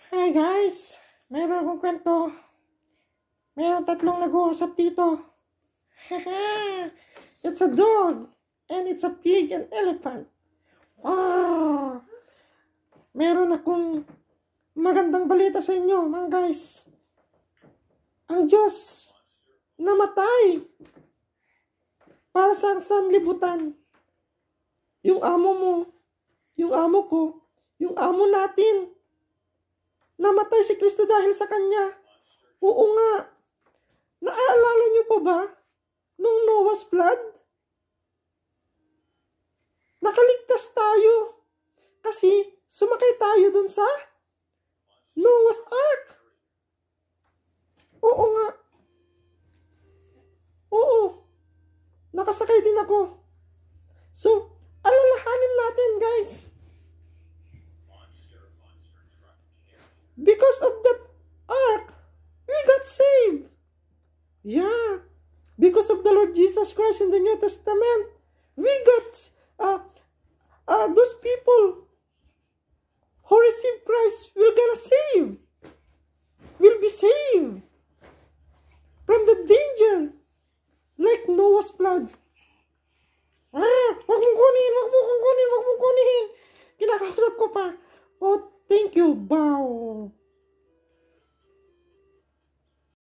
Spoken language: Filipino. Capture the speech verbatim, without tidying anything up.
Hi guys! Meron akong kwento. Meron tatlong nag-uusap dito. It's a dog, and it's a pig and elephant. Wow! Meron akong magandang balita sa inyo, mga guys. Ang Diyos namatay para sa sanlibutan. Yung amo mo, yung amo ko, yung amo natin. Namatay si Kristo dahil sa Kanya. Oo nga. Naaalala niyo pa ba nung Noah's flood? Nakaligtas tayo kasi sumakay tayo dun sa Noah's Ark. Oo nga. Oo. Nakasakay din ako. So, alalahanin natin, guys. Because of that ark, we got saved. Yeah. Because of the Lord Jesus Christ in the New Testament, we got uh, uh, those people who receive Christ will gonna save. Will be saved from the danger like Noah's flood. Ah, wag mong kunin, wag mong kunin, wag mong kunin. Kinakausap ko pa. Oh, thank you, bow.